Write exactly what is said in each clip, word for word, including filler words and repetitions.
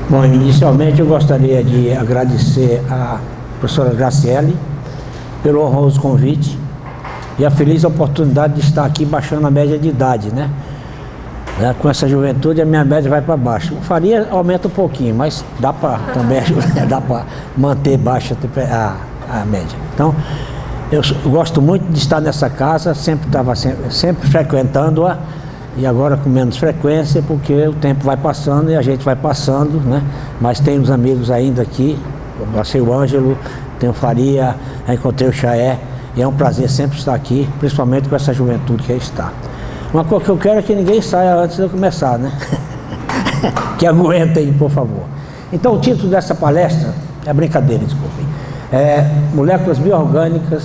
Bom, inicialmente eu gostaria de agradecer a professora Graciele pelo honroso convite e a feliz oportunidade de estar aqui baixando a média de idade, né? Com essa juventude a minha média vai para baixo. O Faria aumenta um pouquinho, mas dá para também dá para manter baixa a, a média. Então, eu gosto muito de estar nessa casa, sempre estava sempre, sempre frequentando-a. E agora com menos frequência, porque o tempo vai passando e a gente vai passando, né? Mas tem os amigos ainda aqui, eu passei o Ângelo, tem o Faria, encontrei o Chaé, e é um prazer sempre estar aqui, principalmente com essa juventude que aí está. Uma coisa que eu quero é que ninguém saia antes de eu começar, né? Que aguentem, por favor. Então o título dessa palestra, é brincadeira, desculpem, é Moléculas Bioorgânicas,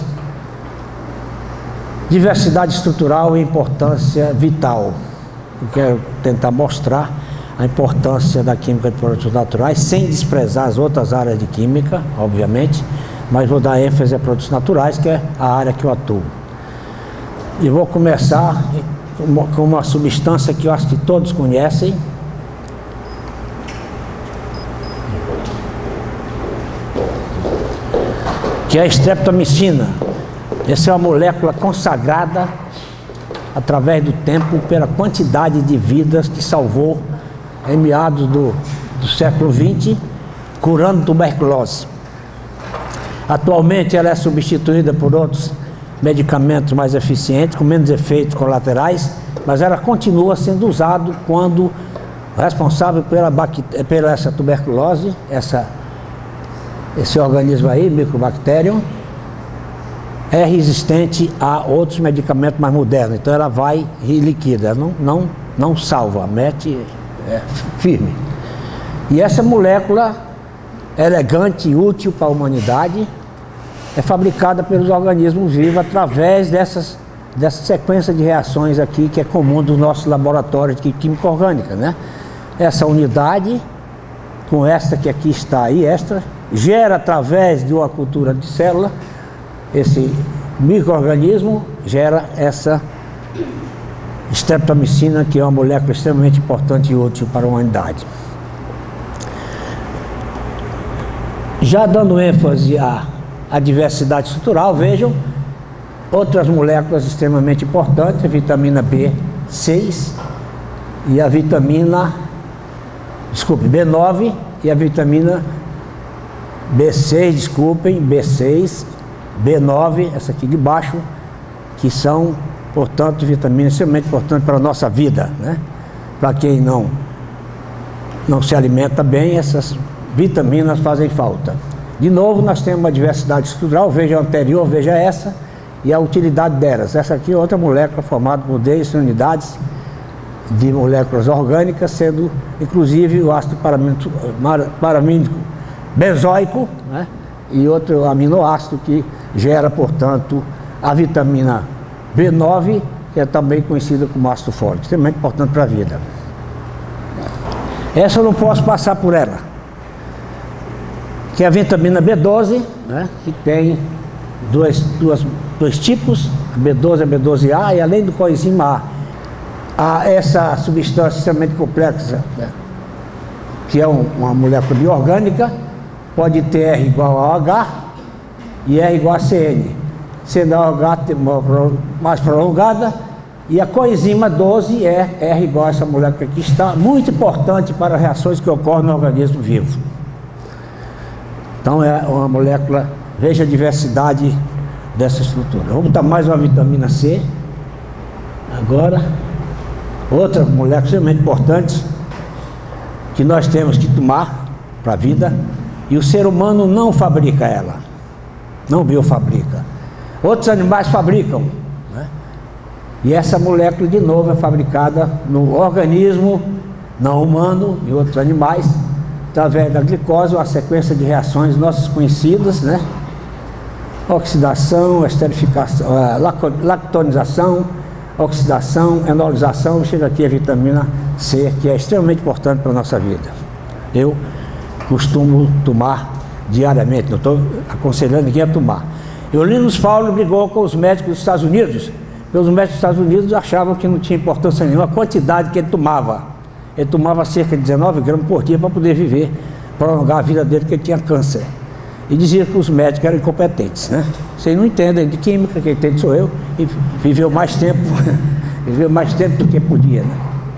Diversidade estrutural e importância vital. Eu quero tentar mostrar a importância da química de produtos naturais, sem desprezar as outras áreas de química, obviamente, mas vou dar ênfase a produtos naturais, que é a área que eu atuo. E vou começar com uma substância que eu acho que todos conhecem, que é a streptomicina. Essa é uma molécula consagrada através do tempo pela quantidade de vidas que salvou em meados do, do século vinte, curando tuberculose. Atualmente ela é substituída por outros medicamentos mais eficientes, com menos efeitos colaterais, mas ela continua sendo usada quando responsável pela, pela essa tuberculose, essa, esse organismo aí, Mycobacterium, é resistente a outros medicamentos mais modernos. Então ela vai e liquida, ela não, não, não salva, mete é, firme. E essa molécula elegante e útil para a humanidade é fabricada pelos organismos vivos através dessas, dessa sequência de reações aqui que é comum dos nossos laboratórios de química orgânica, né? Essa unidade, com esta que aqui está e esta, gera através de uma cultura de célula. Esse micro-organismo gera essa streptomicina, que é uma molécula extremamente importante e útil para a humanidade. Já dando ênfase à, à diversidade estrutural, vejam outras moléculas extremamente importantes, a vitamina B seis e a vitamina, desculpe, B nove e a vitamina B seis, desculpem, B seis, B nove, essa aqui de baixo, que são, portanto, vitaminas extremamente importantes para a nossa vida, né? Para quem não, não se alimenta bem, essas vitaminas fazem falta. De novo, nós temos uma diversidade estrutural, veja a anterior, veja essa, e a utilidade delas. Essa aqui é outra molécula formada por dez unidades de moléculas orgânicas, sendo, inclusive, o ácido paramínico benzoico, né? E outro aminoácido que gera, portanto, a vitamina B nove, que é também conhecida como ácido fólico, extremamente importante para a vida. Essa eu não posso passar por ela, que é a vitamina B doze, né, que tem dois, duas, dois tipos, a B doze e a B doze A, e além do coenzima A, há essa substância extremamente complexa, né, que é um, uma molécula bioorgânica, pode ter R igual a OH e R igual a C N, sendo a OH mais prolongada, e a coenzima doze é R igual a essa molécula que está, muito importante para reações que ocorrem no organismo vivo. Então é uma molécula, veja a diversidade dessa estrutura. Vamos botar mais uma vitamina C, agora, outra molécula extremamente importante, que nós temos que tomar para a vida, e o ser humano não fabrica ela, não biofabrica. Outros animais fabricam, né? E essa molécula, de novo, é fabricada no organismo não humano e outros animais, através da glicose, uma sequência de reações nossas conhecidas, né? Oxidação, esterificação, lactonização, oxidação, enolização, chega aqui a vitamina C, que é extremamente importante para a nossa vida. Eu costumo tomar diariamente, não estou aconselhando ninguém a tomar. E o Linus Pauling brigou com os médicos dos Estados Unidos, porque os médicos dos Estados Unidos achavam que não tinha importância nenhuma a quantidade que ele tomava. ele tomava cerca de dezenove gramas por dia para poder viver, prolongar a vida dele, porque ele tinha câncer. E dizia que os médicos eram incompetentes, né? Vocês não entendem de química, quem entende sou eu, e viveu mais tempo, viveu mais tempo do que podia, né?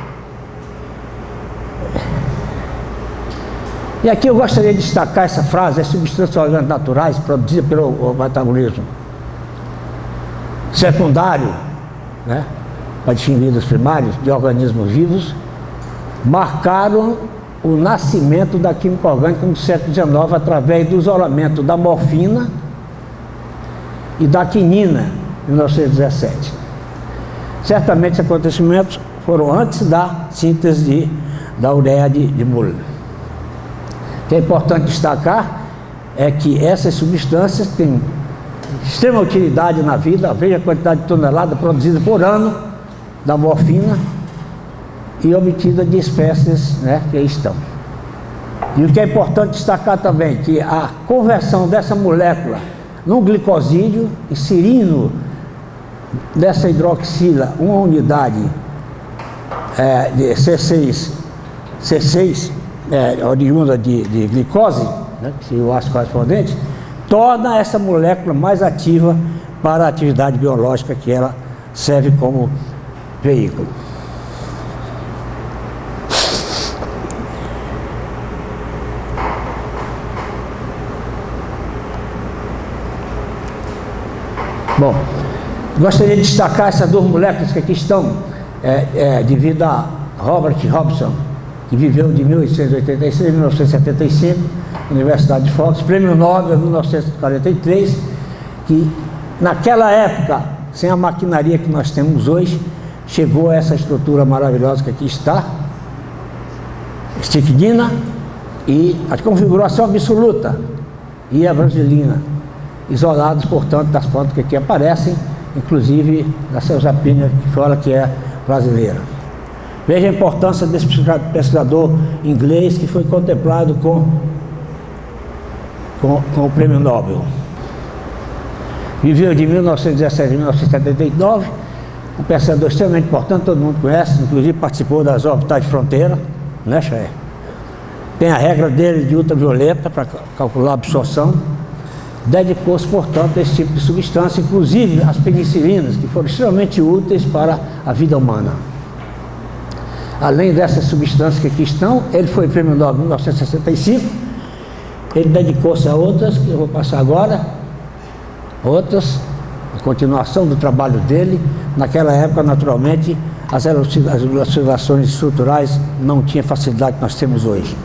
E aqui eu gostaria de destacar essa frase: as substâncias orgânicas naturais produzidas pelo metabolismo secundário, né, para distinguir dos primários, de organismos vivos, marcaram o nascimento da química orgânica no século dezenove através do isolamento da morfina e da quinina, em mil novecentos e dezessete. Certamente esses acontecimentos foram antes da síntese de, da ureia de, de Müller. O que é importante destacar é que essas substâncias têm extrema utilidade na vida. Veja a quantidade de tonelada produzida por ano da morfina e obtida de espécies, né, que aí estão. E o que é importante destacar também, que a conversão dessa molécula num glicosídeo e serino dessa hidroxila, uma unidade é, de C seis, C seis é, oriunda de, de glicose, né, que seria o ácido correspondente, torna essa molécula mais ativa para a atividade biológica que ela serve como veículo. Bom, gostaria de destacar essas duas moléculas que aqui estão, é, é, devido a Robert Robson, que viveu de mil oitocentos e oitenta e seis a mil novecentos e setenta e cinco, Universidade de Fox, Prêmio Nobel em mil novecentos e quarenta e três, que naquela época, sem a maquinaria que nós temos hoje, chegou a essa estrutura maravilhosa que aqui está, esticdina, e a configuração absoluta, e a brasilina, isolados, portanto, das plantas que aqui aparecem, inclusive da Celzapina, que fala que é brasileira. Veja a importância desse pesquisador inglês que foi contemplado com, com, com o Prêmio Nobel. Viveu de mil novecentos e dezessete a mil novecentos e setenta e nove, um pesquisador extremamente importante, todo mundo conhece, inclusive participou das órbitas de fronteira, né, Chay? Tem a regra dele de ultravioleta para calcular a absorção. Dedicou-se, portanto, a esse tipo de substância, inclusive as penicilinas, que foram extremamente úteis para a vida humana. Além dessas substâncias que aqui estão, ele foi Prêmio Nobel em mil novecentos e sessenta e cinco, ele dedicou-se a outras, que eu vou passar agora, outras, a continuação do trabalho dele. Naquela época, naturalmente, as elucidações estruturais não tinham a facilidade que nós temos hoje.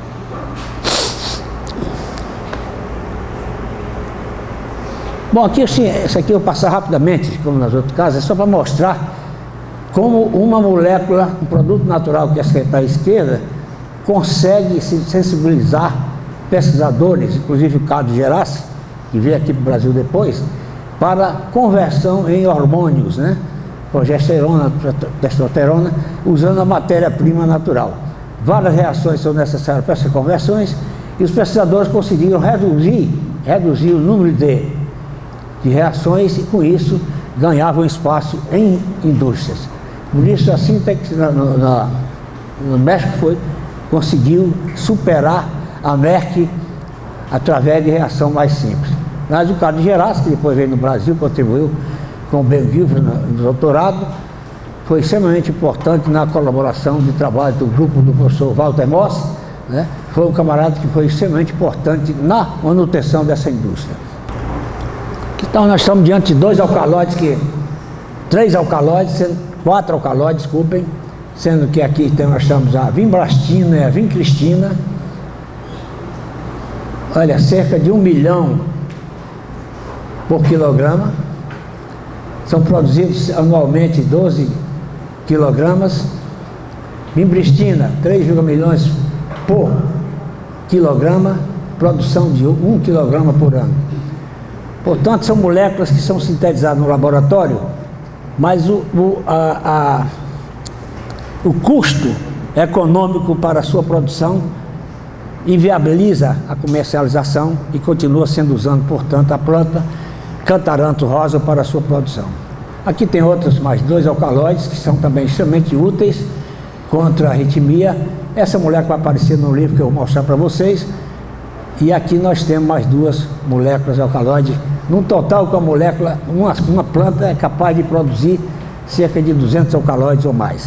Bom, aqui assim, isso aqui eu vou passar rapidamente, como nas outras casas, é só para mostrar como uma molécula, um produto natural que é a esquerda, consegue se sensibilizar pesquisadores, inclusive o Carlos Geras, que veio aqui para o Brasil depois, para conversão em hormônios, né? Progesterona, testosterona, usando a matéria-prima natural. Várias reações são necessárias para essas conversões, e os pesquisadores conseguiram reduzir, reduzir o número de, de reações, e com isso ganhavam espaço em indústrias. Por isso, assim, tem que, no, no, no México foi, conseguiu superar a Merck através de reação mais simples. Mas o Carlos Geras, que depois veio no Brasil, contribuiu com o Belleville no doutorado, foi extremamente importante na colaboração de trabalho do grupo do professor Walter Moss, né? Foi um camarada que foi extremamente importante na manutenção dessa indústria. Então nós estamos diante de dois alcaloides, que, três alcaloides, sendo, quatro alcaloides, desculpem, sendo que aqui tem, nós estamos a vinblastina e a vincristina. Olha, cerca de um milhão por quilograma. São produzidos anualmente doze quilogramas. Vimbristina, três milhões por quilograma, produção de um quilograma por ano. Portanto, são moléculas que são sintetizadas no laboratório, mas o, o, a, a, o custo econômico para a sua produção inviabiliza a comercialização e continua sendo usando, portanto, a planta Cantaranto rosa para a sua produção. Aqui tem outros mais dois alcaloides que são também extremamente úteis contra a arritmia. Essa molécula vai aparecer no livro que eu vou mostrar para vocês. E aqui nós temos mais duas moléculas de alcaloide. Num total, com a molécula, uma, uma planta é capaz de produzir cerca de duzentos alcaloides ou mais.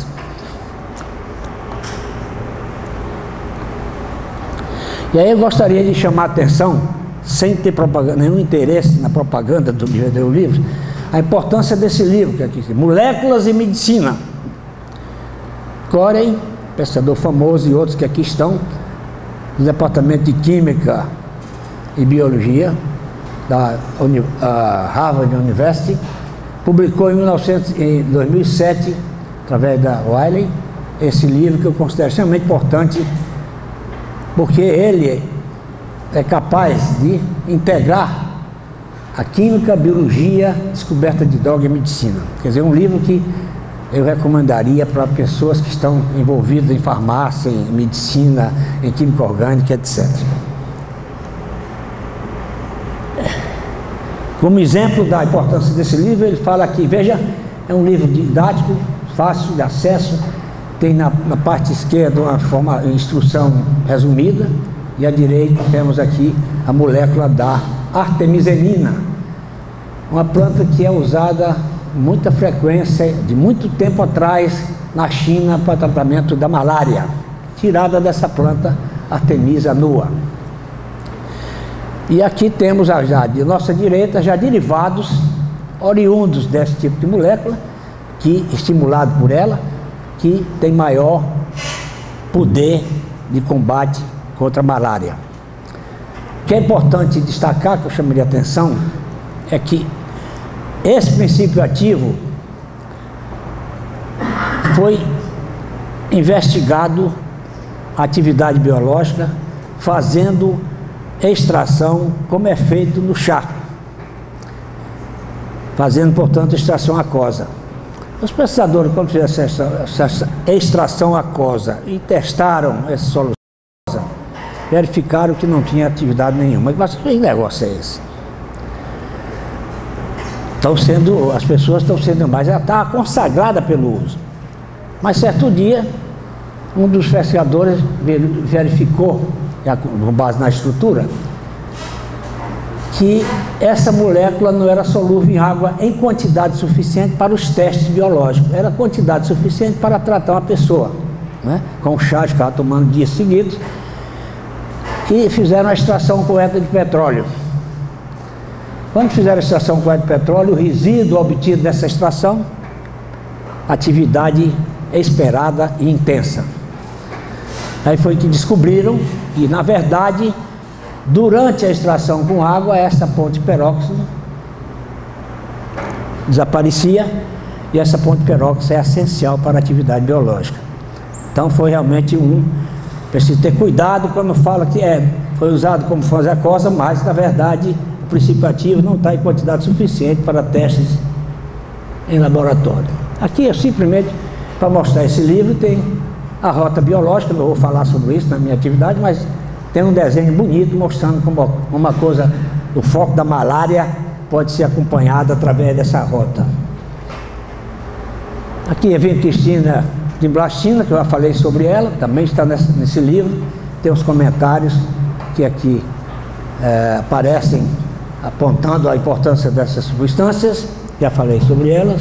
E aí eu gostaria de chamar a atenção, sem ter propaganda, nenhum interesse na propaganda do meu livro, a importância desse livro, que é aqui, Moléculas e Medicina. Corey, pesquisador famoso, e outros que aqui estão, do Departamento de Química e Biologia, da Uni, uh, Harvard University, publicou em, mil e novecentos, em dois mil e sete, através da Wiley, esse livro que eu considero extremamente importante, porque ele é capaz de integrar a química, a biologia, descoberta de droga e medicina. Quer dizer, um livro que eu recomendaria para pessoas que estão envolvidas em farmácia, em medicina, em química orgânica, etcétera. Como exemplo da importância desse livro, ele fala aqui, veja, é um livro didático, fácil de acesso, tem na, na parte esquerda uma forma, instrução resumida, e à direita temos aqui a molécula da artemisenina, uma planta que é usada com muita frequência, de muito tempo atrás, na China, para tratamento da malária, tirada dessa planta Artemisia nua. E aqui temos já de nossa direita já derivados oriundos desse tipo de molécula, que, estimulado por ela, que tem maior poder de combate contra a malária. O que é importante destacar, que eu chamaria a atenção, é que esse princípio ativo foi investigado a atividade biológica, fazendo extração, como é feito no chá, fazendo, portanto, extração aquosa. Os pesquisadores, quando fizeram essa extração aquosa e testaram essa solução, verificaram que não tinha atividade nenhuma. Mas que negócio é esse? Estão sendo, as pessoas estão sendo mais, ela está consagrada pelo uso. Mas certo dia, um dos pesquisadores verificou, com base na estrutura, que essa molécula não era solúvel em água em quantidade suficiente para os testes biológicos. Era quantidade suficiente para tratar uma pessoa, né? Com chá, ficava tomando dias seguidos, e fizeram a extração correta de petróleo. Quando fizeram a extração correta de petróleo, o resíduo obtido dessa extração, atividade esperada e intensa. Aí foi que descobriram que, na verdade, durante a extração com água, essa ponte peróxido desaparecia, e essa ponte peróxido é essencial para a atividade biológica. Então foi realmente um... Preciso ter cuidado quando fala que é, foi usado como fase aquosa, mas, na verdade, o princípio ativo não está em quantidade suficiente para testes em laboratório. Aqui é simplesmente para mostrar esse livro, tem a rota biológica, não vou falar sobre isso na minha atividade, mas tem um desenho bonito mostrando como uma coisa, o foco da malária pode ser acompanhado através dessa rota. Aqui é vincristina de blastina, que eu já falei sobre ela, também está nesse, nesse livro. Tem os comentários que aqui é, aparecem apontando a importância dessas substâncias, já falei sobre elas.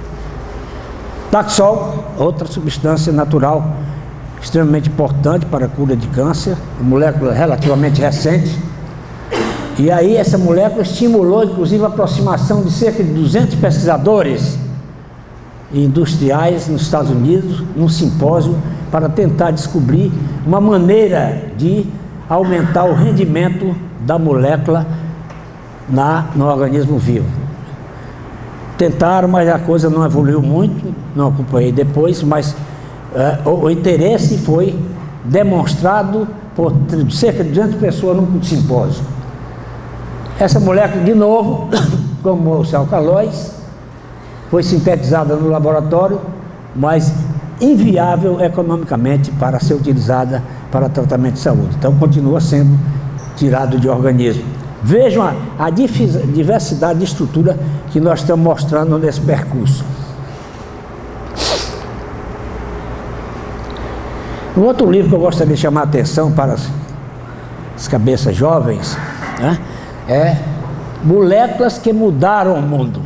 Taxol, outra substância natural extremamente importante para a cura de câncer, uma molécula relativamente recente. E aí essa molécula estimulou inclusive a aproximação de cerca de duzentos pesquisadores e industriais nos Estados Unidos, num simpósio, para tentar descobrir uma maneira de aumentar o rendimento da molécula na, no organismo vivo. Tentaram, mas a coisa não evoluiu muito, não acompanhei depois, mas é, o, o interesse foi demonstrado por cerca de duzentas pessoas num simpósio. Essa molécula, de novo, como os alcaloides, foi sintetizada no laboratório, mas inviável economicamente para ser utilizada para tratamento de saúde. Então continua sendo tirado de organismo. Vejam a, a diversidade de estrutura que nós estamos mostrando nesse percurso. Um outro livro que eu gostaria de chamar a atenção para as, as cabeças jovens, né, é Moléculas que Mudaram o Mundo.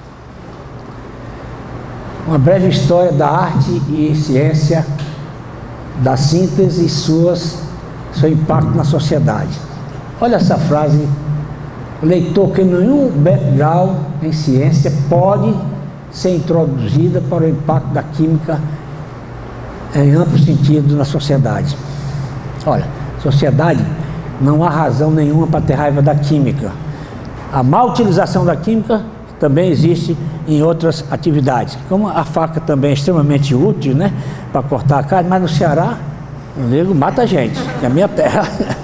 Uma breve história da arte e ciência, da síntese e suas, seu impacto na sociedade. Olha essa frase: o leitor que nenhum background em ciência pode ser introduzida para o impacto da química em amplo sentido na sociedade. Olha, sociedade, não há razão nenhuma para ter raiva da química. A má utilização da química também existe em outras atividades, como a faca também é extremamente útil, né, para cortar a carne, mas no Ceará, o nego mata a gente, que é a minha terra.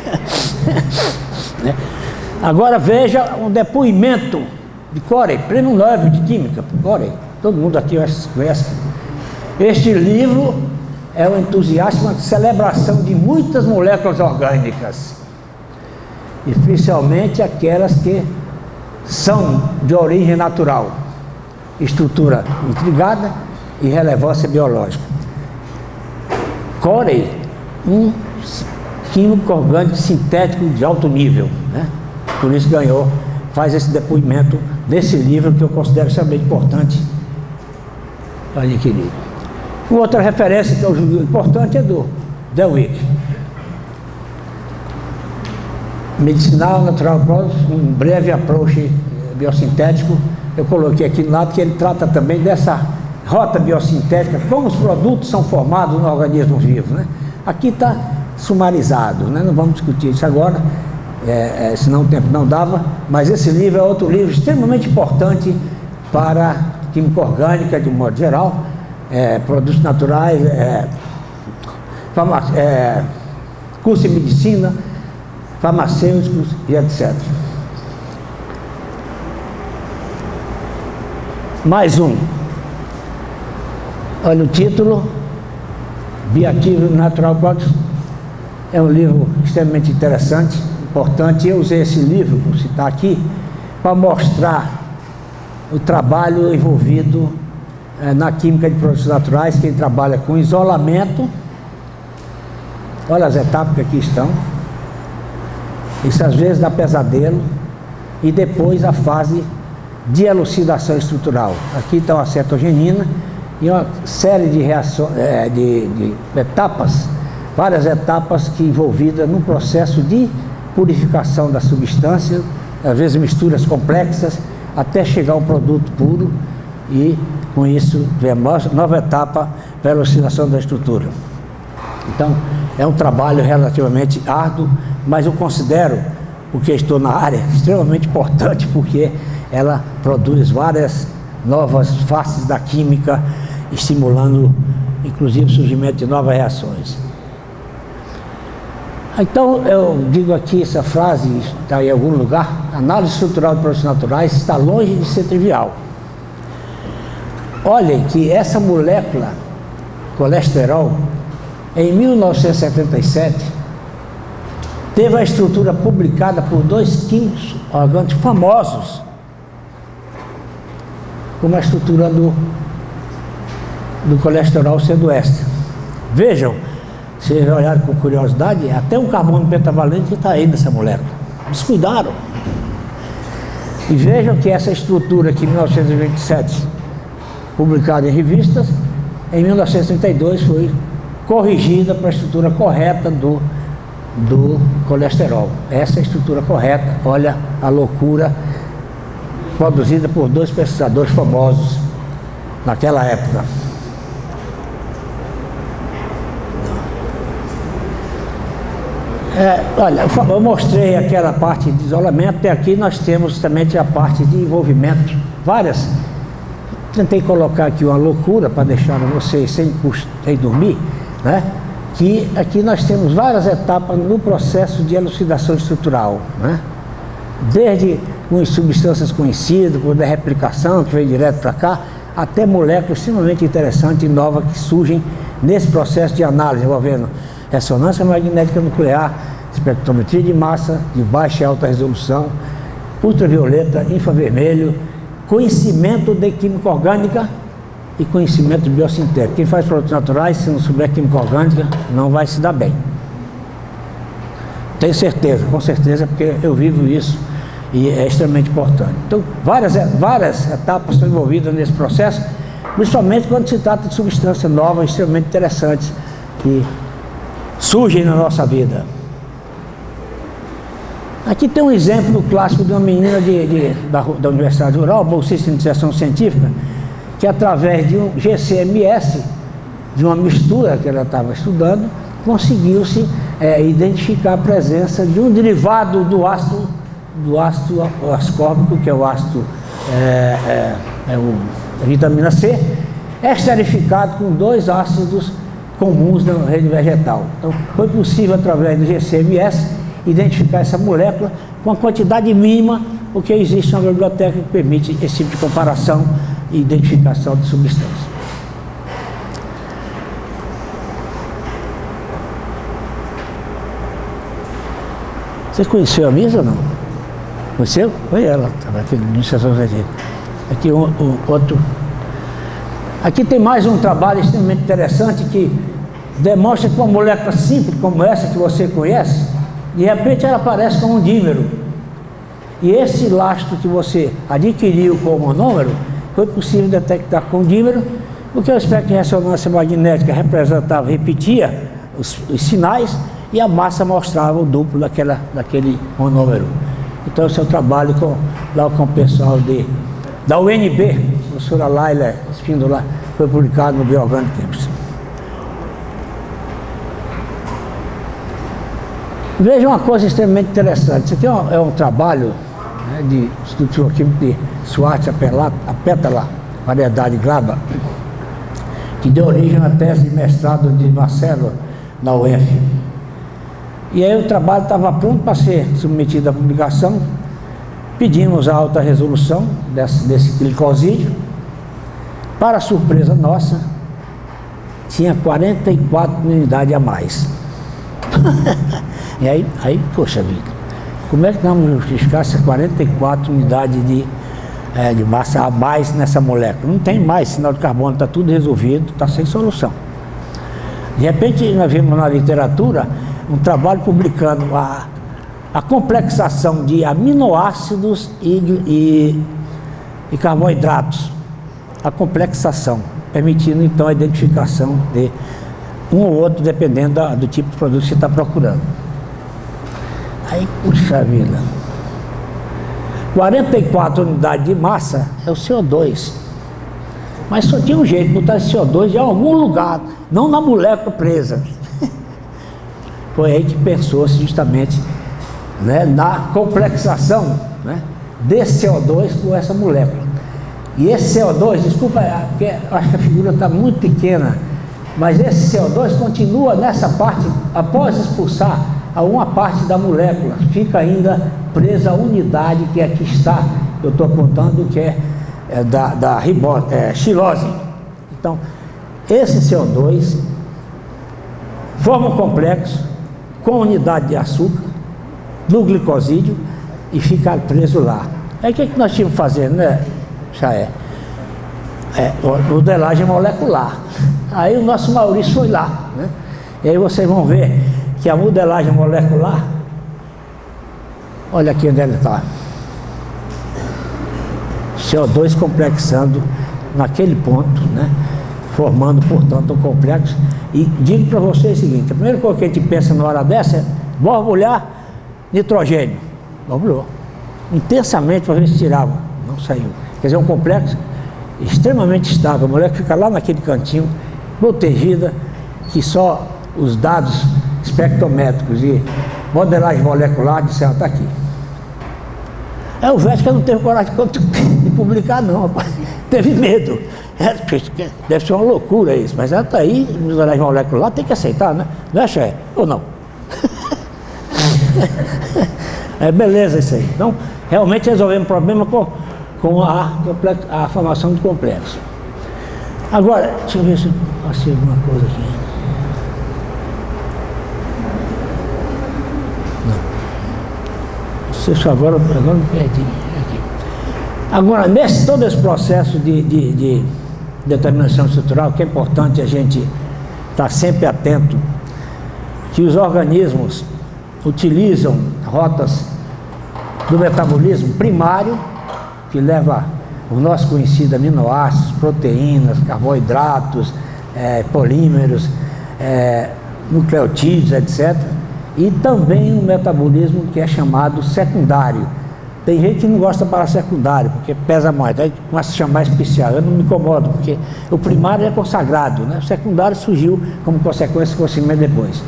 Né? Agora veja um depoimento de Corey, prêmio Nobel de Química, Corey, todo mundo aqui conhece. Este livro é um entusiasmo, uma celebração de muitas moléculas orgânicas, especialmente aquelas que são de origem natural, estrutura intrigada e relevância biológica. Corey, um químico orgânico sintético de alto nível, né? Por isso ganhou, faz esse depoimento desse livro que eu considero extremamente importante para adquirir. Uma outra referência que eu julgo importante é do Dewey, Medicinal Natural Products, um breve approach biosintético. Eu coloquei aqui no lado que ele trata também dessa rota biosintética, como os produtos são formados no organismo vivo, né? Aqui está sumarizado, né? Não vamos discutir isso agora, é, é, senão o tempo não dava, mas esse livro é outro livro extremamente importante para a química orgânica de um modo geral, é, produtos naturais, é, é, curso de medicina, farmacêuticos e etcétera. Mais um. Olha o título, Bioactive Natural Products. É um livro extremamente interessante, importante. Eu usei esse livro, vou citar aqui, para mostrar o trabalho envolvido é, na química de produtos naturais. Quem trabalha com isolamento, olha as etapas que aqui estão. Isso às vezes dá pesadelo. E depois a fase de elucidação estrutural. Aqui está uma cetogenina e uma série de, reações, é, de, de etapas, várias etapas que envolvidas no processo de purificação da substância, às vezes misturas complexas, até chegar a um produto puro, e com isso vem a nova etapa para a elucidação da estrutura. Então é um trabalho relativamente árduo, mas eu considero, porque estou na área, extremamente importante, porque ela produz várias novas faces da química, estimulando inclusive o surgimento de novas reações. Então eu digo aqui essa frase, está em algum lugar: a análise estrutural de produtos naturais está longe de ser trivial. Olhem que essa molécula, colesterol, em mil novecentos e setenta e sete, teve a estrutura publicada por dois químicos orgânicos famosos, como a estrutura do, do colesterol sendo esta. Vejam, se vocês olharem com curiosidade, até um carbono pentavalente está aí nessa molécula. Descuidaram. E vejam que essa estrutura aqui, em mil novecentos e vinte e sete, publicada em revistas, em mil novecentos e trinta e dois foi corrigida para a estrutura correta do, do colesterol. Essa é a estrutura correta. Olha a loucura, produzida por dois pesquisadores famosos naquela época. É, olha, eu mostrei aquela parte de isolamento, e aqui nós temos também a parte de envolvimento, várias. Tentei colocar aqui uma loucura para deixar vocês sem, sem dormir, né? Que aqui nós temos várias etapas no processo de elucidação estrutural, né? Desde com substâncias conhecidas, por replicação, que veio direto para cá, até moléculas extremamente interessantes e novas que surgem nesse processo de análise, envolvendo ressonância magnética nuclear, espectrometria de massa de baixa e alta resolução, ultravioleta, infravermelho, conhecimento de química orgânica e conhecimento de biosintética. Quem faz produtos naturais, se não souber química orgânica, não vai se dar bem. Tenho certeza, com certeza, porque eu vivo isso e é extremamente importante. Então, várias, várias etapas são envolvidas nesse processo, principalmente quando se trata de substâncias novas, extremamente interessantes, que surgem na nossa vida. Aqui tem um exemplo clássico de uma menina de, de, da, da Universidade Rural, bolsista de iniciação científica, que através de um G C M S, de uma mistura que ela estava estudando, conseguiu-se é, identificar a presença de um derivado do ácido, do ácido ascórbico, que é o ácido, é, é, é o, a vitamina C, esterificado com dois ácidos comuns na rede vegetal. Então, foi possível, através do G C M S, identificar essa molécula com a quantidade mínima, porque existe uma biblioteca que permite esse tipo de comparação e identificação de substâncias. Você conheceu a Misa ou não? Conheceu? Foi ela, estava aqui na iniciação científica. Aqui um, um, outro. Aqui tem mais um trabalho extremamente interessante que demonstra que uma molécula simples como essa que você conhece, de repente ela aparece como um dímero. E esse lastro que você adquiriu como monômero, foi possível detectar com dímero, porque o espectro de ressonância magnética representava, repetia os, os sinais, e a massa mostrava o duplo daquela, daquele monômero. Então esse é o trabalho com, lá com o pessoal de, da U N B, a professora Laila Espíndola, foi publicado no Bioorganic Chemistry. Veja uma coisa extremamente interessante. Isso aqui é um, é um trabalho, né, de estudo químico de Schwartz, a pétala, variedade glaba, que deu origem à tese de mestrado de Marcelo na U F. E aí o trabalho estava pronto para ser submetido à publicação. Pedimos a alta resolução desse, desse glicosídeo. Para surpresa nossa, tinha quarenta e quatro unidades a mais. E aí, aí, poxa vida, como é que nós vamos justificar essas quarenta e quatro unidades de, é, de massa a mais nessa molécula? Não tem mais sinal de carbono, está tudo resolvido, está sem solução. De repente nós vimos na literatura um trabalho publicando a, a complexação de aminoácidos e, e, e carboidratos, a complexação, permitindo então a identificação de um ou outro, dependendo da, do tipo de produto que você está procurando. Aí, puxa vida, quarenta e quatro unidades de massa é o C O dois, mas só tinha um jeito de botar esse C O dois em algum lugar, não na molécula presa. Foi aí que pensou-se justamente, né, na complexação, né, desse C O dois com essa molécula. E esse C O dois, desculpa, porque acho que a figura está muito pequena, mas esse C O dois continua nessa parte, após expulsar alguma parte da molécula, fica ainda presa a unidade que aqui está, eu estou apontando, que é, é da, da ribo, é, xilose. Então, esse C O dois forma um complexo com unidade de açúcar no glicosídeo e fica preso lá. Aí o que, é que nós tínhamos que fazer, né, Chaé? É, modelagem molecular. Aí o nosso Maurício foi lá, né? E aí vocês vão ver que a modelagem molecular, olha aqui onde ele está, C O dois complexando naquele ponto, né? Formando, portanto, um complexo. E digo para vocês o seguinte: a primeira coisa que a gente pensa na hora dessa é borbulhar nitrogênio. Borbulhou intensamente para ver se tirava, não saiu. Quer dizer, um complexo extremamente estável, a molécula fica lá naquele cantinho, protegida, que só os dados espectrométricos e modelagem molecular disseram, está aqui. É, o Vética não teve coragem de publicar não, rapaz. Teve medo. É, deve ser uma loucura isso, mas ela está aí, modelagem molecular, tem que aceitar, né? Não é, Xé? Ou não? É beleza isso aí. Então, realmente resolvemos o problema com, com a, a formação do complexo. Agora, deixa eu ver se eu passei alguma coisa aqui. Não. Isso agora, agora me perdi. Aqui. Agora, nesse todo esse processo de, de, de determinação estrutural, que é importante a gente estar sempre atento, que os organismos utilizam rotas do metabolismo primário, que leva o nosso conhecido aminoácidos, proteínas, carboidratos, é, polímeros, é, nucleotídeos, etcétera. E também um metabolismo que é chamado secundário. Tem gente que não gosta para secundário, porque pesa mais, aí começa a chamar especial. Eu não me incomodo, porque o primário é consagrado, né? O secundário surgiu como consequência do conhecimento depois.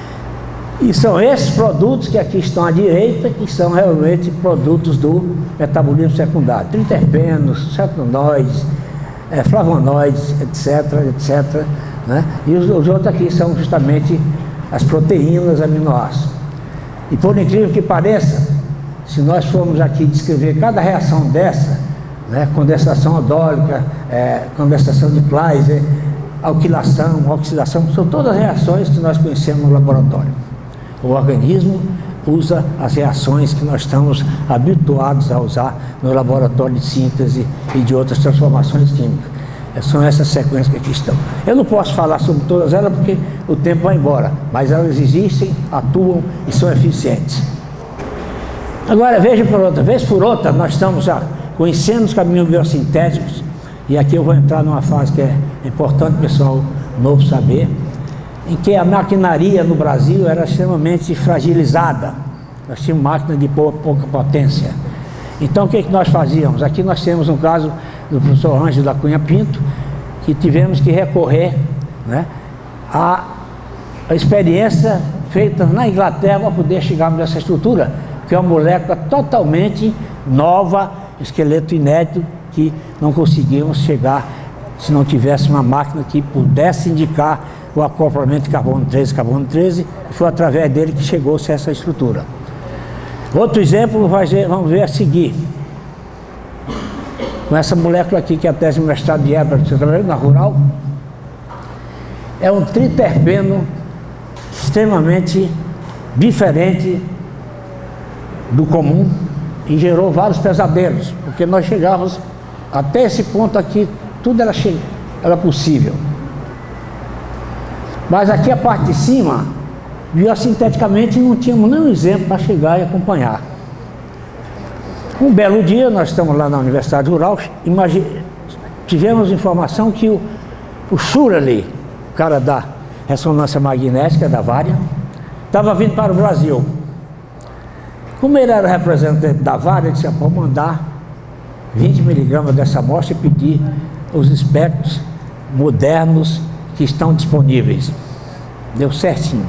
E são esses produtos que aqui estão à direita, que são realmente produtos do metabolismo secundário. Triterpenos, cetanoides, é, flavonoides, etc, etc, né? E os, os outros aqui são justamente as proteínas, aminoácidos. E por incrível que pareça, se nós formos aqui descrever cada reação dessa, né, condensação odólica, é, condensação de Kleiser, alquilação, oxidação, são todas reações que nós conhecemos no laboratório. O organismo usa as reações que nós estamos habituados a usar no laboratório de síntese e de outras transformações químicas. São essas sequências que aqui estão. Eu não posso falar sobre todas elas porque o tempo vai embora, mas elas existem, atuam e são eficientes. Agora, veja por outra vez, por outra, nós estamos já conhecendo os caminhos biosintéticos, e aqui eu vou entrar numa fase que é importante o pessoal novo saber, em que a maquinaria no Brasil era extremamente fragilizada. Nós tínhamos máquinas de pouca, pouca potência. Então, o que, que nós fazíamos? Aqui nós temos um caso do professor Ângelo da Cunha Pinto, que tivemos que recorrer, né, à, à experiência feita na Inglaterra para poder chegarmos nessa estrutura, que é uma molécula totalmente nova, esqueleto inédito, que não conseguimos chegar se não tivesse uma máquina que pudesse indicar o acoplamento de carbono treze, carbono treze, e foi através dele que chegou-se a essa estrutura. Outro exemplo, vai ver, vamos ver a seguir. Com essa molécula aqui, que é a tese de mestrado de Ebert, que você trabalhou na Rural, é um triterpeno extremamente diferente do comum e gerou vários pesadelos, porque nós chegávamos até esse ponto aqui, tudo era, era possível. Mas aqui a parte de cima, biosinteticamente, não tínhamos nenhum exemplo para chegar e acompanhar. Um belo dia, nós estamos lá na Universidade Rural, imagine, tivemos informação que o, o Shurley, o cara da ressonância magnética da Varia, estava vindo para o Brasil. Como ele era representante da Varia, ele disse: pode mandar vinte miligramas dessa amostra e pedir os espectros modernos que estão disponíveis. Deu certinho.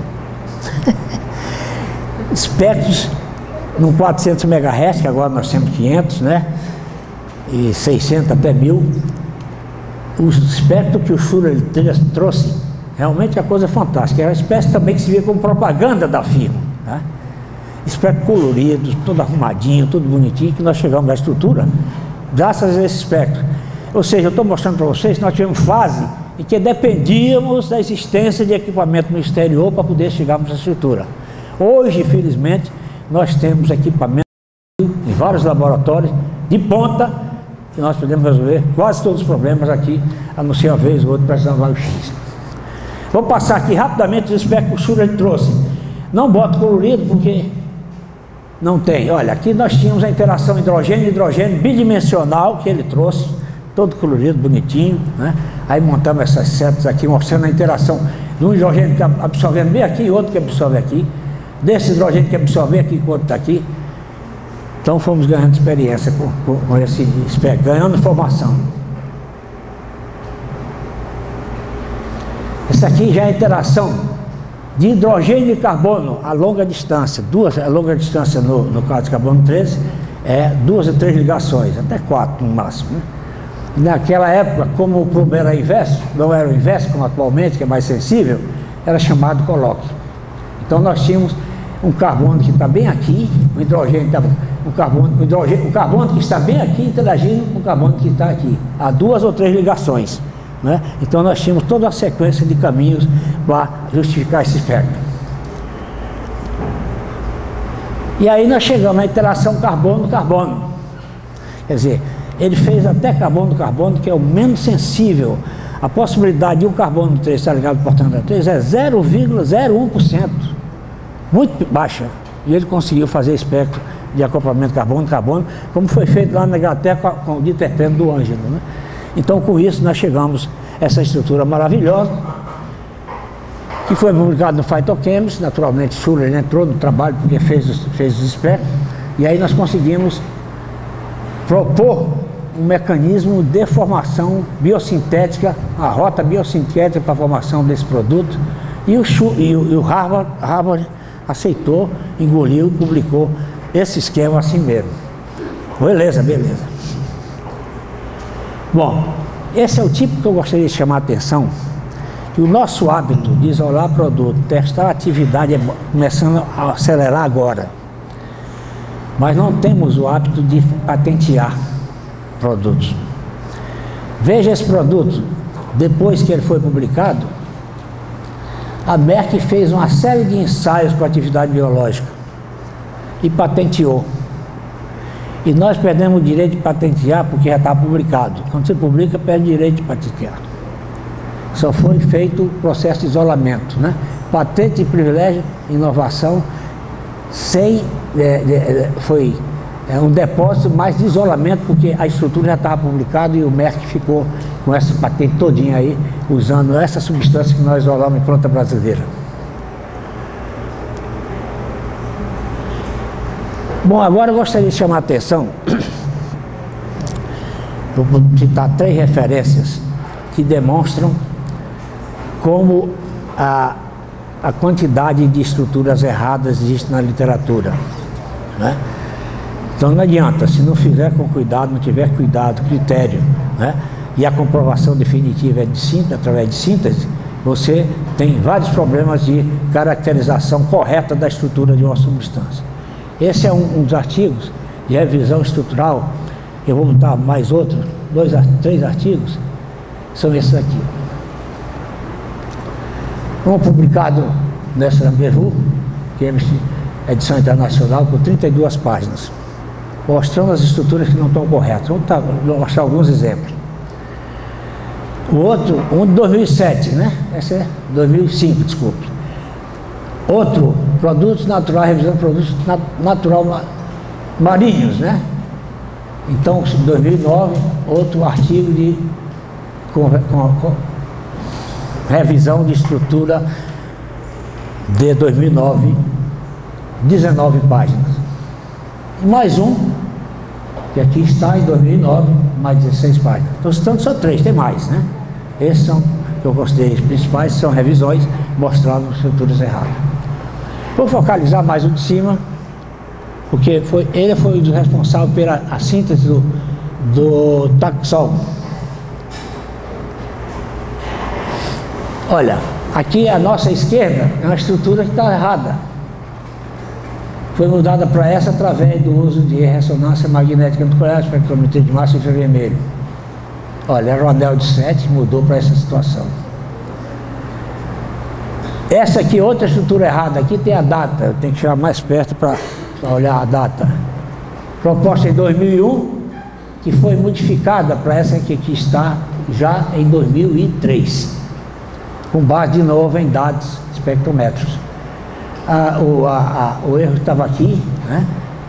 Espectros no quatrocentos megahertz, que agora nós temos quinhentos, né? E seiscentos até mil. O espectro que o Shurley trouxe, realmente é uma coisa fantástica. Era uma espécie também que se via como propaganda da firma, né? Espectro colorido, todo arrumadinho, tudo bonitinho, que nós chegamos na estrutura graças a esse espectro. Ou seja, eu estou mostrando para vocês que nós tivemos fase em que dependíamos da existência de equipamento no exterior para poder chegarmos à estrutura. Hoje, infelizmente, nós temos equipamento em vários laboratórios de ponta que nós podemos resolver quase todos os problemas aqui, a não ser uma vez ou outra precisando de raio-x. Vou passar aqui rapidamente os espectros que o Shurley trouxe. Não boto colorido porque não tem. Olha, aqui nós tínhamos a interação hidrogênio-hidrogênio bidimensional que ele trouxe, todo colorido, bonitinho, né? Aí montamos essas setas aqui, mostrando a interação do hidrogênio que está absorvendo bem aqui e outro que absorve aqui, desse hidrogênio que absorve aqui e o outro está aqui. Então fomos ganhando experiência com, com, com esse espectro, ganhando informação. Essa aqui já é a interação de hidrogênio e carbono a longa distância, duas, a longa distância no, no caso de carbono treze, é duas ou três ligações, até quatro no máximo, né? Naquela época, como o problema era inverso, não era o inverso como atualmente, que é mais sensível, era chamado colóquio. Então nós tínhamos um carbono que está bem aqui, o hidrogênio está, o carbono, o hidrogênio, o carbono que está bem aqui interagindo com o carbono que está aqui, há duas ou três ligações, né? Então nós tínhamos toda a sequência de caminhos para justificar esse espectro. E aí nós chegamos à interação carbono-carbono. Quer dizer, ele fez até carbono carbono, que é o menos sensível. A possibilidade de um carbono três estar ligado ao portão três é zero vírgula zero um por cento, muito baixa. E ele conseguiu fazer espectro de acoplamento carbono-carbono, como foi feito lá na Inglaterra com, com o diterpeno do Ângelo, né? Então, com isso, nós chegamos a essa estrutura maravilhosa, que foi publicado no Phytochemist. Naturalmente, Schuller entrou no trabalho porque fez os, fez os espectros, e aí nós conseguimos propor um mecanismo de formação biosintética, a rota biosintética para a formação desse produto, e o, e o, e o Harvard, Harvard aceitou, engoliu e publicou esse esquema assim mesmo. Beleza, beleza. Bom, esse é o tipo que eu gostaria de chamar a atenção, que o nosso hábito de isolar produto, testar a atividade é começando a acelerar agora. Mas não temos o hábito de patentear produtos. Veja esse produto, depois que ele foi publicado, a Merck fez uma série de ensaios com atividade biológica e patenteou. E nós perdemos o direito de patentear porque já está publicado. Quando você publica, perde o direito de patentear. Só foi feito o processo de isolamento, né? Patente de privilégio, inovação, sem, é, é, foi é, um depósito mais de isolamento, porque a estrutura já estava publicada e o Merck ficou com essa patente todinha aí, usando essa substância que nós isolamos em planta brasileira. Bom, agora eu gostaria de chamar a atenção, eu vou citar três referências que demonstram como a, a quantidade de estruturas erradas existe na literatura, né? Então não adianta, se não fizer com cuidado, não tiver cuidado, critério, né? E a comprovação definitiva é de síntese, através de síntese, você tem vários problemas de caracterização correta da estrutura de uma substância. Esse é um, um dos artigos de revisão estrutural. Eu vou botar mais outros, dois, três artigos, são esses aqui. Um publicado nessa Revue, Chemistry, edição internacional, com trinta e duas páginas, mostrando as estruturas que não estão corretas. Vamos tá, mostrar alguns exemplos. O outro, um de dois mil e sete, né? Esse é dois mil e cinco, desculpe. Outro, produtos naturais, revisão de produtos nat natural marinhos, né? Então, dois mil e nove, outro artigo de com, com, com, revisão de estrutura de dois mil e nove, dezenove páginas. E mais um, que aqui está em dois mil e nove, mais dezesseis páginas. Estou citando só três, tem mais, né? Esses são, que eu gostei, os principais são revisões mostrando estruturas erradas. Vou focalizar mais o de cima, porque foi, ele foi o responsável pela a síntese do, do Taxol. Olha, aqui a nossa esquerda é uma estrutura que está errada. Foi mudada para essa através do uso de ressonância magnética nuclear, espectrometria de massa infravermelho. Olha, era o anel de sete, mudou para essa situação. Essa aqui, outra estrutura errada, aqui tem a data, eu tenho que chegar mais perto para olhar a data. Proposta em dois mil e um, que foi modificada para essa que aqui está já em dois mil e três, com base de novo em dados espectrométricos. Ah, o, a, a, o erro estava aqui, né?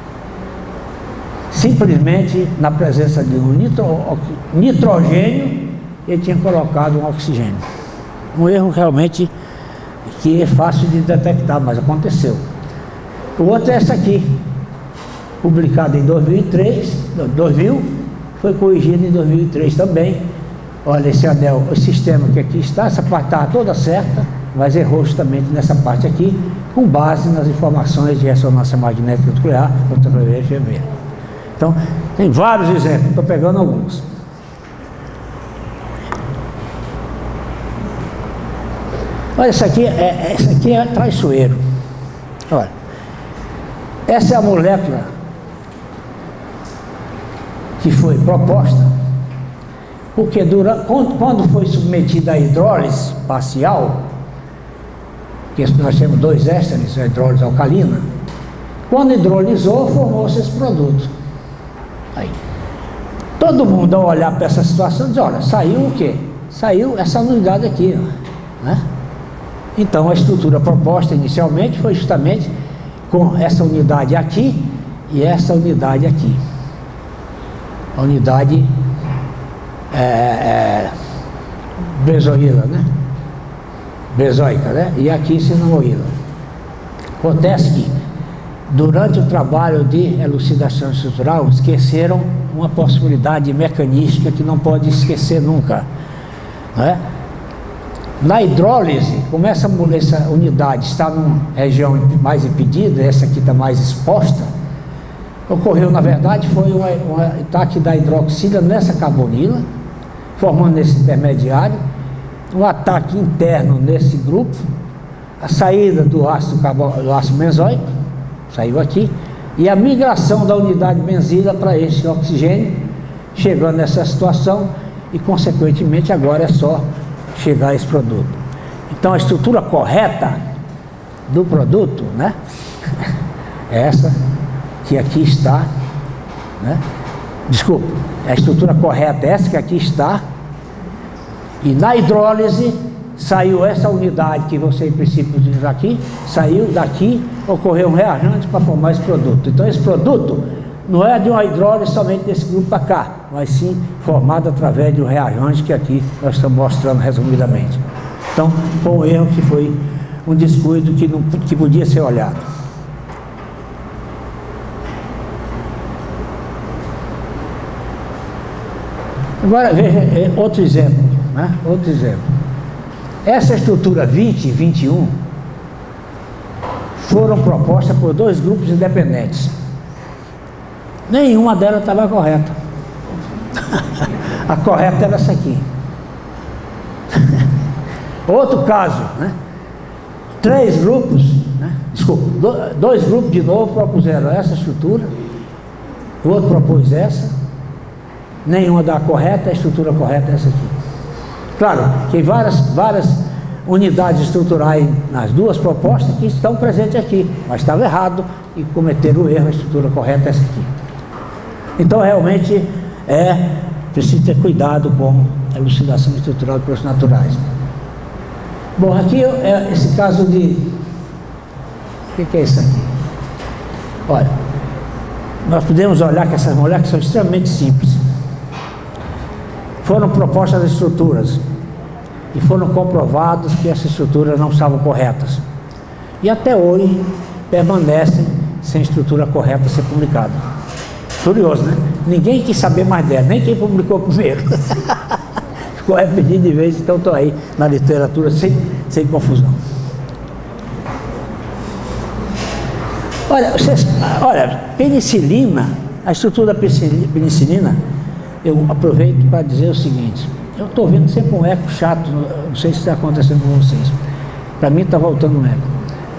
Simplesmente na presença de um nitro, nitrogênio, ele tinha colocado um oxigênio. Um erro realmente que é fácil de detectar, mas aconteceu. O outro é essa aqui, publicado em dois mil e três, dois mil, foi corrigido em dois mil e três também. Olha, esse anel, o sistema que aqui está, essa parte estava toda certa, mas errou justamente nessa parte aqui, com base nas informações de ressonância magnética nuclear, ultravermelho e vermelho. Então, tem vários exemplos, estou pegando alguns. Olha, essa aqui é, essa aqui é traiçoeiro. Olha, essa é a molécula que foi proposta, porque durante, quando foi submetida à hidrólise parcial, que nós temos dois ésteres, a hidrólise alcalina, quando hidrolisou, formou-se esse produto. Aí. Todo mundo, ao olhar para essa situação, diz, olha, saiu o quê? Saiu essa unidade aqui, ó, né? Então, a estrutura proposta inicialmente foi justamente com essa unidade aqui e essa unidade aqui. A unidade é, é, benzoíla, né? Benzoica, né? E aqui sinoíla. Acontece que, durante o trabalho de elucidação estrutural, esqueceram uma possibilidade mecanística que não pode esquecer nunca, né? Na hidrólise, como essa, essa unidade está numa região mais impedida, essa aqui está mais exposta, ocorreu, na verdade, foi um, um ataque da hidroxila nessa carbonila, formando esse intermediário, um ataque interno nesse grupo, a saída do ácido, do ácido benzoico, saiu aqui, e a migração da unidade benzila para esse oxigênio, chegando nessa situação, e consequentemente agora é só chegar a esse produto. Então a estrutura correta do produto, né, é essa que aqui está, né? Desculpa, a estrutura correta é essa que aqui está, e na hidrólise saiu essa unidade que você em princípio diz aqui, saiu daqui, ocorreu um reagente para formar esse produto. Então esse produto não é de uma hidrólise somente desse grupo para cá, mas sim formado através de um reagente que aqui nós estamos mostrando resumidamente. Então foi um erro que foi um descuido que, não, que podia ser olhado. Agora veja outro exemplo, né? Outro exemplo. Essa estrutura vinte e vinte e um foram propostas por dois grupos independentes. Nenhuma delas estava correta. A correta era essa aqui. Outro caso, né? Três grupos, né? Desculpa, dois grupos de novo propuseram essa estrutura, o outro propôs essa, nenhuma da correta, a estrutura correta é essa aqui. Claro que várias, várias unidades estruturais nas duas propostas que estão presentes aqui, mas estava errado e cometeram o erro, a estrutura correta é essa aqui. Então realmente é preciso ter cuidado com a elucidação estrutural de processos naturais. Bom, aqui é esse caso de... O que, que é isso aqui? Olha, nós podemos olhar que essas moléculas são extremamente simples. Foram propostas as estruturas e foram comprovados que essas estruturas não estavam corretas. E até hoje permanecem sem estrutura correta a ser publicada. Curioso, né? Ninguém quis saber mais dela, nem quem publicou primeiro. Ficou repetido de vez, então estou aí na literatura sem, sem confusão. Olha, vocês, olha, penicilina, a estrutura da penicilina, eu aproveito para dizer o seguinte, eu estou vendo sempre um eco chato, não sei se está acontecendo com vocês. Para mim está voltando um eco.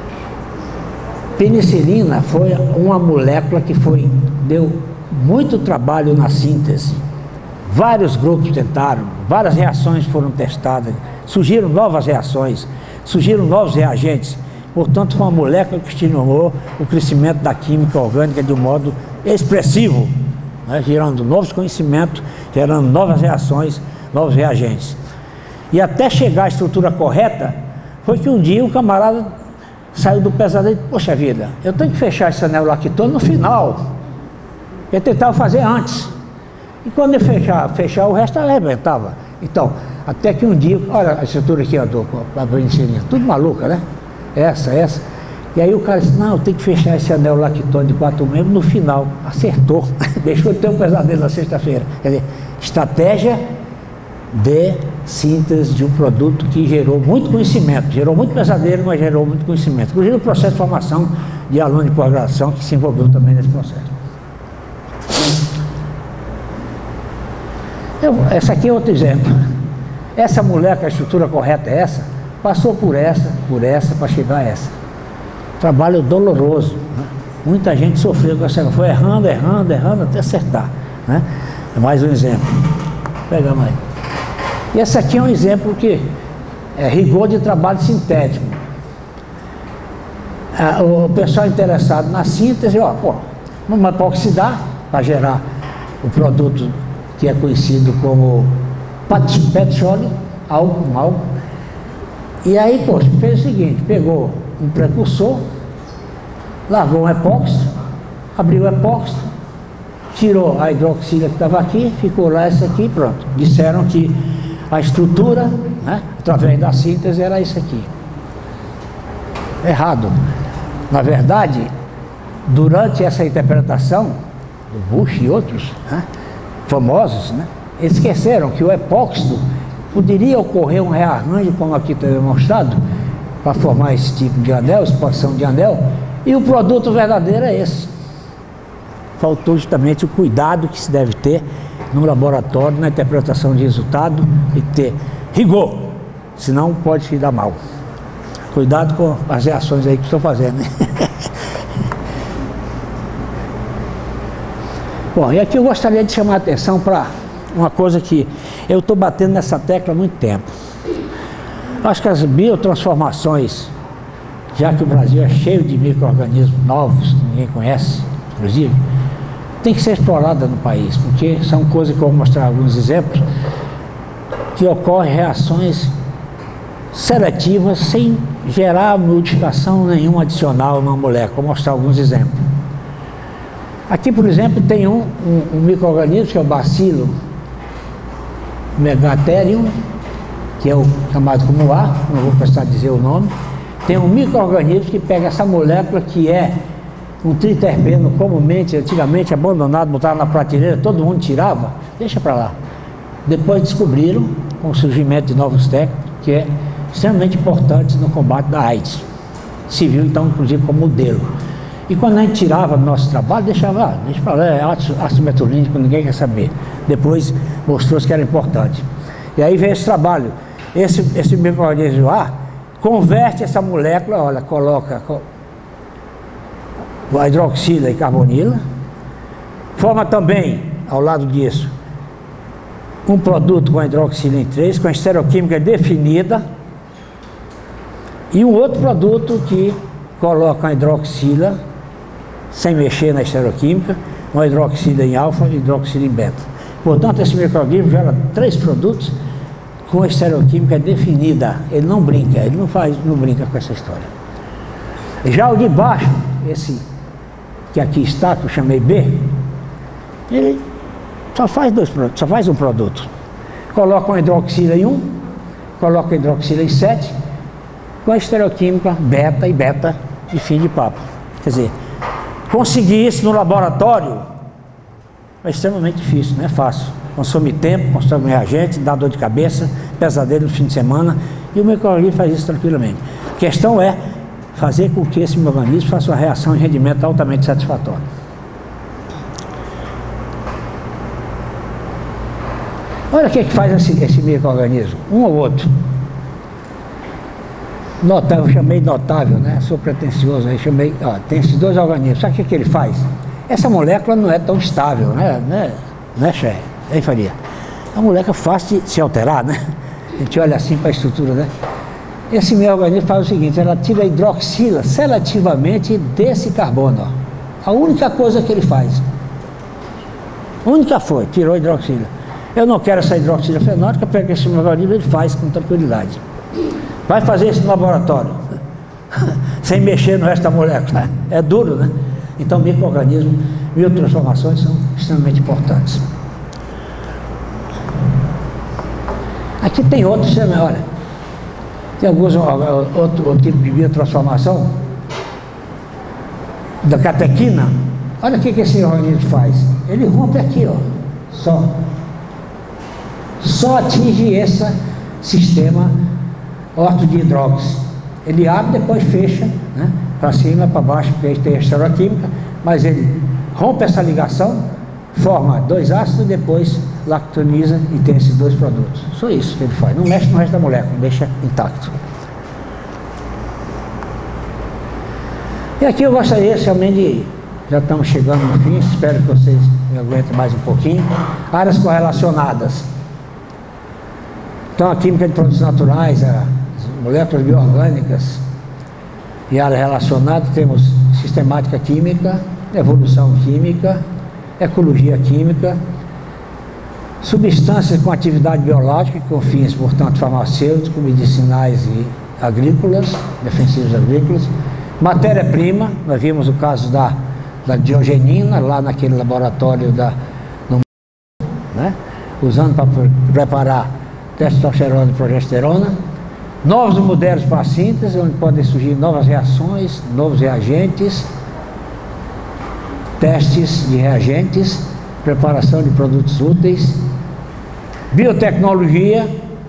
Penicilina foi uma molécula que foi, deu muito trabalho na síntese. Vários grupos tentaram, várias reações foram testadas, surgiram novas reações, surgiram novos reagentes. Portanto, foi uma molécula que estimulou o crescimento da química orgânica de um modo expressivo, né, gerando novos conhecimentos, gerando novas reações, novos reagentes. E até chegar à estrutura correta, foi que um dia o camarada saiu do pesadelo e disse, poxa vida, eu tenho que fechar esse anel lactone no final. Ele tentava fazer antes. E quando ele fechar, fechar o resto arrebentava. Então, até que um dia, olha a estrutura aqui, ó, do, a penicilina, tudo maluca, né? Essa, essa. E aí o cara disse, não, eu tenho que fechar esse anel lactone de quatro membros no final. Acertou. Deixou de ter um pesadelo na sexta-feira. Quer dizer, estratégia de síntese de um produto que gerou muito conhecimento. Gerou muito pesadelo, mas gerou muito conhecimento. Inclusive o processo de formação de aluno de pós-graduação que se envolveu também nesse processo. Eu, essa aqui é outro exemplo. Essa molécula, a estrutura correta é essa, passou por essa, por essa, para chegar a essa. Trabalho doloroso, né? Muita gente sofreu com essa, foi errando, errando, errando, até acertar, né? É mais um exemplo. Pega mais. E essa aqui é um exemplo que é rigor de trabalho sintético. Ah, o pessoal interessado na síntese, ó, pô, vamos para oxidar, para gerar o produto que é conhecido como petróleo, álcool, álcool. E aí, poxa, fez o seguinte, pegou um precursor, largou um epóxi, abriu o epóxi, tirou a hidroxila que estava aqui, ficou lá essa aqui, pronto. Disseram que a estrutura, né, através da síntese, era isso aqui. Errado. Na verdade, durante essa interpretação do Bush e outros, né, famosos, né, eles esqueceram que o epóxido poderia ocorrer um rearranjo, como aqui está demonstrado, para formar esse tipo de anel, expansão de anel, e o produto verdadeiro é esse. Faltou justamente o cuidado que se deve ter no laboratório, na interpretação de resultado, e ter rigor, senão pode se dar mal. Cuidado com as reações aí que estão fazendo, né? Bom, e aqui eu gostaria de chamar a atenção para uma coisa que eu estou batendo nessa tecla há muito tempo. Acho que as biotransformações, já que o Brasil é cheio de micro-organismos novos, que ninguém conhece, inclusive, tem que ser explorada no país, porque são coisas que eu vou mostrar alguns exemplos, que ocorrem reações seletivas sem gerar modificação nenhuma adicional na molécula. Vou mostrar alguns exemplos. Aqui, por exemplo, tem um, um, um micro-organismo que é o bacilo megatherium, que é o chamado como A, não vou precisar dizer o nome. Tem um micro-organismo que pega essa molécula que é um triterpeno comumente, antigamente abandonado, botava na prateleira, todo mundo tirava, deixa para lá. Depois descobriram, com o surgimento de novos técnicos, que é extremamente importante no combate da AIDS. Se viu então, inclusive, como modelo. E quando a gente tirava do nosso trabalho, deixava lá, deixa para lá, é ácido metulínico, ninguém quer saber. Depois mostrou-se que era importante. E aí vem esse trabalho. Esse, esse micro-organismo A converte essa molécula, olha, coloca a hidroxila e carbonila, forma também, ao lado disso, um produto com a hidroxila em três, com a estereoquímica definida, e um outro produto que coloca a hidroxila, sem mexer na estereoquímica, uma hidroxila em alfa e hidroxila em beta. Portanto, esse microorganismo gera três produtos com a estereoquímica definida. Ele não brinca, ele não faz, não brinca com essa história. Já o de baixo, esse que aqui está, que eu chamei B, ele só faz dois produtos, só faz um produto. Coloca uma hidroxila em um, coloca a hidroxila em sete, com a estereoquímica beta e beta e fim de papo. Quer dizer, conseguir isso no laboratório é extremamente difícil, não é fácil. Consome tempo, consome reagente, dá dor de cabeça, pesadelo no fim de semana, e o microorganismo faz isso tranquilamente. A questão é fazer com que esse microorganismo faça uma reação em rendimento altamente satisfatório. Olha o que, é que faz esse, esse microorganismo, um ou outro. Notável, eu chamei notável, né? Sou pretencioso, aí chamei, ó, tem esses dois organismos. Sabe o que, que ele faz? Essa molécula não é tão estável, né? Né, né, Xé? Aí faria. É uma molécula fácil de se alterar, né? A gente olha assim para a estrutura, né? Esse meu organismo faz o seguinte, ela tira a hidroxila seletivamente desse carbono, ó. A única coisa que ele faz. A única foi, tirou a hidroxila. Eu não quero essa hidroxila fenólica, pega esse meu organismo e ele faz com tranquilidade. Vai fazer isso no laboratório, sem mexer no resto da molécula. É duro, né? Então, micro-organismos, biotransformações são extremamente importantes. Aqui tem outros, olha, tem alguns, outro, outro tipo de biotransformação, da catequina. Olha o que, que esse organismo faz. Ele rompe aqui, ó, só. Só atinge esse sistema orto de hidróxido. Ele abre e depois fecha, né, para cima, para baixo, porque aí tem a estereoquímica, mas ele rompe essa ligação, forma dois ácidos e depois lactoniza e tem esses dois produtos. Só isso que ele faz, não mexe no resto da molécula, deixa intacto. E aqui eu gostaria realmente de, já estamos chegando no fim, espero que vocês me aguentem mais um pouquinho, áreas correlacionadas. Então a química de produtos naturais, as moléculas bioorgânicas e área relacionada, temos sistemática química, evolução química, ecologia química, substâncias com atividade biológica, com fins, portanto, farmacêuticos, medicinais e agrícolas, defensivos agrícolas. Matéria-prima, nós vimos o caso da, da diogenina, lá naquele laboratório da, no, né, usando para preparar testosterona e progesterona. Novos modelos para a síntese, onde podem surgir novas reações, novos reagentes, testes de reagentes, preparação de produtos úteis, biotecnologia,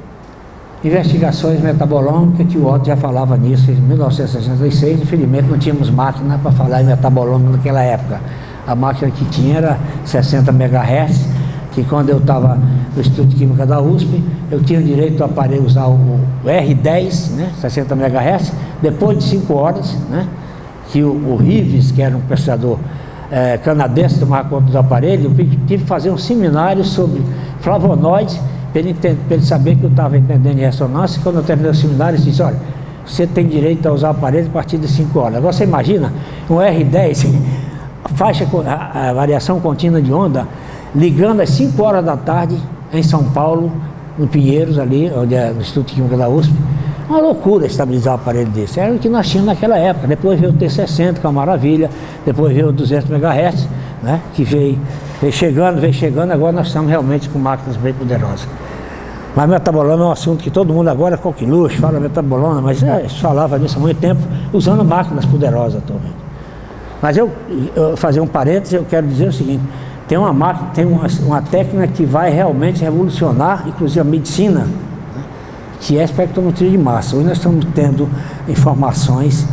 investigações metabolômicas, que o Otto já falava nisso em mil novecentos e sessenta e seis. Infelizmente não tínhamos máquina para falar em metabolômica naquela época. A máquina que tinha era sessenta megahertz, que quando eu estava no Instituto de Química da U S P, eu tinha o direito a aparelho usar o R dez, né, sessenta megahertz, depois de cinco horas, né, que o, o Rives, que era um pesquisador é, canadense, tomava conta do aparelho. Eu tive que fazer um seminário sobre flavonoides, para ele, ele saber que eu estava entendendo de ressonância. E quando eu terminei o seminário, ele disse: olha, você tem direito a usar o aparelho a partir de cinco horas. Agora você imagina, um R dez, faixa, a, a variação contínua de onda, ligando às cinco horas da tarde em São Paulo, no Pinheiros, ali, onde é o Instituto de Química da U S P. Uma loucura estabilizar um aparelho desse. Era o que nós tínhamos naquela época. Depois veio o T sessenta, que é uma maravilha. Depois veio o duzentos megahertz, né, que veio, veio chegando, veio chegando. Agora nós estamos realmente com máquinas bem poderosas. Mas metabolona é um assunto que todo mundo agora, coqueluche, fala metabolona, mas é, falava nisso há muito tempo, usando máquinas poderosas atualmente. Mas eu, eu fazer um parênteses, eu quero dizer o seguinte: tem uma máquina, tem uma, uma técnica que vai realmente revolucionar, inclusive a medicina, né, que é a espectrometria de massa. Hoje nós estamos tendo informações,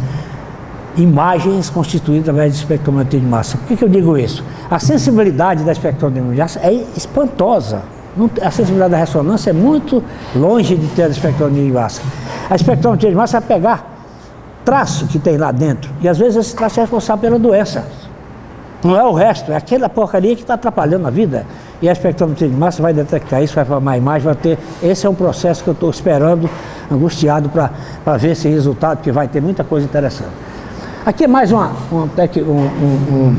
imagens constituídas através de espectrometria de massa. Por que que eu digo isso? A sensibilidade da espectrometria de massa é espantosa. A sensibilidade da ressonância é muito longe de ter a espectrometria de massa. A espectrometria de massa vai pegar traço que tem lá dentro, e às vezes esse traço é responsável pela doença. Não é o resto, é aquela porcaria que está atrapalhando a vida. E a espectrometria de massa vai detectar isso, vai formar a imagem, vai ter... Esse é um processo que eu estou esperando, angustiado, para ver esse resultado, porque vai ter muita coisa interessante. Aqui é mais uma, uma, um, um, um,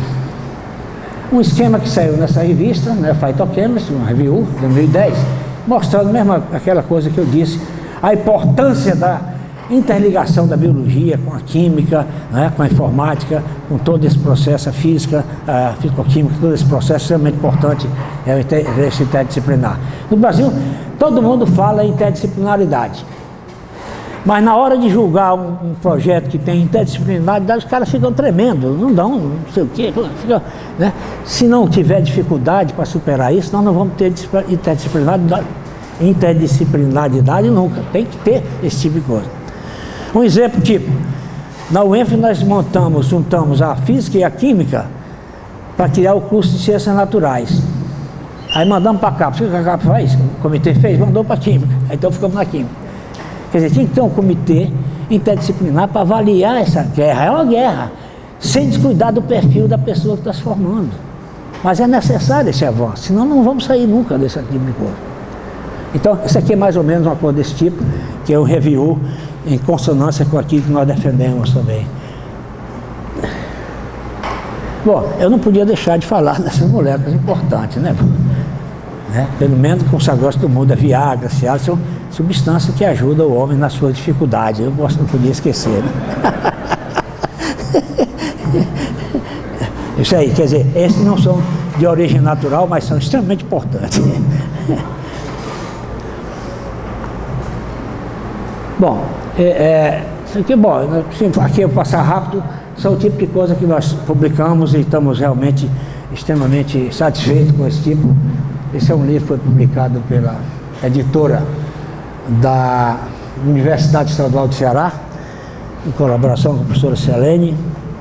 um esquema que saiu nessa revista, né, Phytochemistry, uma review de dois mil e dez, mostrando mesmo aquela coisa que eu disse, a importância da interligação da biologia com a química, né, com a informática, com todo esse processo, a física, a fisicoquímica, todo esse processo extremamente importante, é o esse interdisciplinar. No Brasil, todo mundo fala em interdisciplinaridade, mas na hora de julgar um, um projeto que tem interdisciplinaridade, os caras ficam tremendo, não dão, não sei o quê, fica, né? Se não tiver dificuldade para superar isso, nós não vamos ter interdisciplinaridade, interdisciplinaridade nunca, tem que ter esse tipo de coisa. Um exemplo tipo, na U E N F nós montamos, juntamos a física e a química para criar o curso de ciências naturais. Aí mandamos para a CAPES. O que a CAPES faz? O comitê fez? Mandou para a química. Aí então ficamos na química. Quer dizer, tinha que ter um comitê interdisciplinar para avaliar essa guerra. É uma guerra, sem descuidar do perfil da pessoa que está se formando. Mas é necessário esse avanço, senão não vamos sair nunca desse tipo de coisa. Então, isso aqui é mais ou menos uma coisa desse tipo, que é um review em consonância com aquilo que nós defendemos também. Bom, eu não podia deixar de falar dessas moléculas importantes, né? né? Pelo menos com o gosto do mundo, a Viagra, Cialis, são substâncias que ajudam o homem na sua dificuldade. Eu não podia esquecer, né? Isso aí, quer dizer, esses não são de origem natural, mas são extremamente importantes. Bom, é, é, isso aqui, bom, aqui eu vou passar rápido, são o tipo de coisa que nós publicamos e estamos realmente extremamente satisfeitos com esse tipo. Esse é um livro que foi publicado pela editora da Universidade Estadual do Ceará, em colaboração com a professora Selene.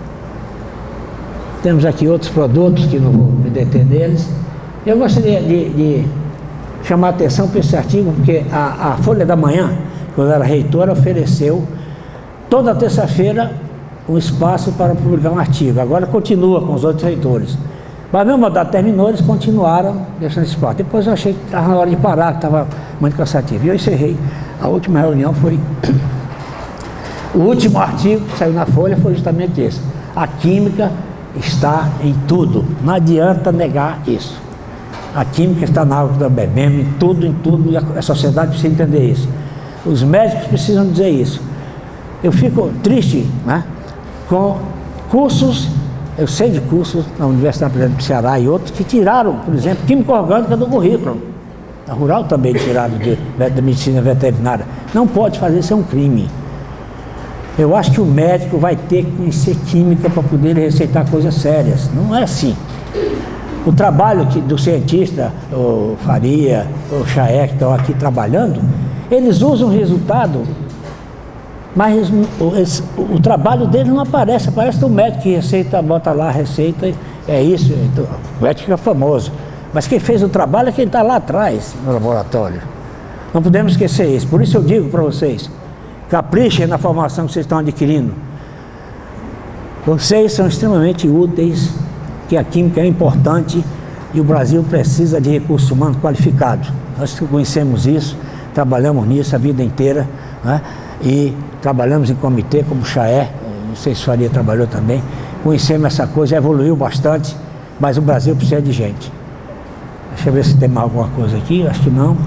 Temos aqui outros produtos que não vou me deter neles. Eu gostaria de, de chamar a atenção para esse artigo, porque a, a Folha da Manhã, quando era reitora, ofereceu toda terça-feira um espaço para publicar um artigo. Agora continua com os outros reitores. Mas mesmo a data terminou, eles continuaram deixando esse espaço. Depois eu achei que estava na hora de parar, que estava muito cansativo. E eu encerrei. A última reunião foi... O último artigo que saiu na Folha foi justamente esse. A química está em tudo. Não adianta negar isso. A química está na água que nós bebemos, em tudo, em tudo, e a sociedade precisa entender isso. Os médicos precisam dizer isso. Eu fico triste, né, com cursos, eu sei de cursos na Universidade do Ceará e outros que tiraram, por exemplo, química orgânica do currículo. A rural também tiraram de, da medicina veterinária. Não pode fazer, isso é um crime. Eu acho que o médico vai ter que conhecer química para poder receitar coisas sérias. Não é assim. O trabalho que, do cientista, o Faria, o Chaé, que estão aqui trabalhando, eles usam o resultado, mas o, o, o trabalho dele não aparece. Aparece o médico que receita, bota lá a receita, é isso, então, o médico fica famoso. Mas quem fez o trabalho é quem está lá atrás, no laboratório. Não podemos esquecer isso. Por isso eu digo para vocês, caprichem na formação que vocês estão adquirindo. Vocês são extremamente úteis, que a química é importante e o Brasil precisa de recursos humanos qualificados. Nós conhecemos isso, trabalhamos nisso a vida inteira, né? E trabalhamos em comitê como o Chaé, não sei se o Faria trabalhou também, conhecemos essa coisa, evoluiu bastante, mas o Brasil precisa de gente. Deixa eu ver se tem mais alguma coisa aqui, acho que não.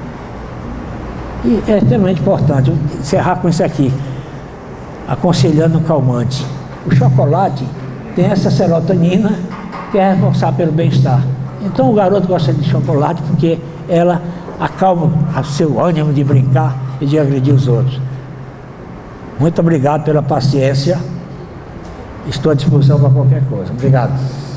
E é extremamente importante encerrar com isso aqui, aconselhando o calmante. O chocolate tem essa serotonina que é responsável pelo bem-estar. Então o garoto gosta de chocolate porque ela acalma o seu ânimo de brincar e de agredir os outros. Muito obrigado pela paciência. Estou à disposição para qualquer coisa. Obrigado.